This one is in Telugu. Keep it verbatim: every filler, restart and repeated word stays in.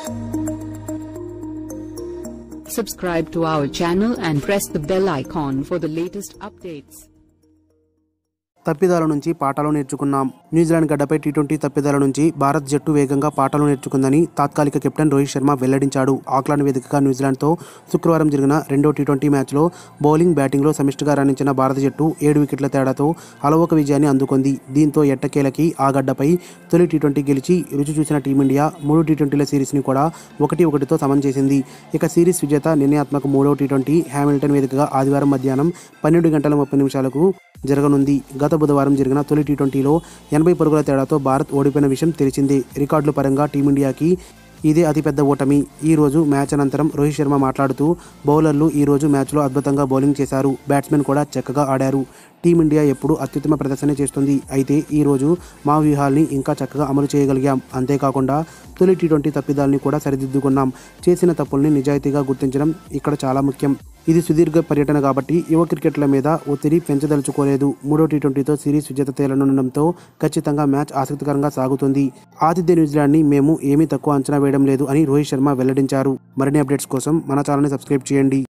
Subscribe to our channel and press the bell icon for the latest updates. తప్పిదాల నుంచి పాఠాలు నేర్చుకున్నాం. న్యూజిలాండ్ గడ్డపై టీ ట్వంటీ తప్పిదాల నుంచి భారత్ జట్టు వేగంగా పాఠాలు నేర్చుకుందని తాత్కాలిక కెప్టెన్ రోహిత్ శర్మ వెల్లడించాడు. ఆక్లాండ్ వేదికగా న్యూజిలాండ్తో శుక్రవారం జరిగిన రెండో టీ ట్వంటీ మ్యాచ్లో బౌలింగ్ బ్యాటింగ్లో సమిష్టిగా రాణించిన భారత జట్టు ఏడు వికెట్ల తేడాతో అలవోక విజయాన్ని అందుకుంది. దీంతో ఎట్టకేలకి ఆ గడ్డపై తొలి టీ ట్వంటీ గెలిచి రుచి చూసిన టీమిండియా మూడు టీ ట్వంటీల సిరీస్ని కూడా ఒకటి ఒకటితో సమం చేసింది. ఇక సిరీస్ విజేత నిర్ణయాత్మక మూడో టీ ట్వంటీ హ్యామిల్టన్ వేదికగా ఆదివారం మధ్యాహ్నం పన్నెండు గంటల ముప్పై నిమిషాలకు జరగనుంది. గత బుధవారం జరిగిన తొలి టీ ట్వంటీలో ఎనభై పరుగుల తేడాతో భారత్ ఓడిపోయిన విషయం తెలిసిందే. రికార్డుల పరంగా టీమిండియాకి ఇదే అతిపెద్ద ఓటమి. ఈ రోజు మ్యాచ్ అనంతరం రోహిత్ శర్మ మాట్లాడుతూ బౌలర్లు ఈ రోజు మ్యాచ్లో అద్భుతంగా బౌలింగ్ చేశారు, బ్యాట్స్మెన్ కూడా చక్కగా ఆడారు. టీమిండియా ఎప్పుడు అత్యుత్తమ ప్రదర్శన చేస్తుంది. అయితే ఈ రోజు మా వ్యూహాల్ని ఇంకా చక్కగా అమలు చేయగలిగాం. అంతేకాకుండా తొలి టీ ట్వంటీ తప్పిదాల్ని కూడా సరిదిద్దుకున్నాం. చేసిన తప్పుల్ని నిజాయితీగా గుర్తించడం ఇక్కడ చాలా ముఖ్యం. ఇది సుదీర్ఘ పర్యటన కాబట్టి యువ క్రికెట్ల మీద ఒత్తిడి పెంచదలుచుకోలేదు. మూడో టీ ట్వంటీతో సిరీస్ విజేత తేలనుండడంతో ఖచ్చితంగా మ్యాచ్ ఆసక్తికరంగా సాగుతుంది. ఆతిథ్య న్యూజిలాండ్ని మేము ఏమీ తక్కువ అంచనా వేయడం లేదు అని రోహిత్ శర్మ వెల్లడించారు. మరిన్ని అప్డేట్స్ కోసం మన ఛానల్ని సబ్స్క్రైబ్ చేయండి.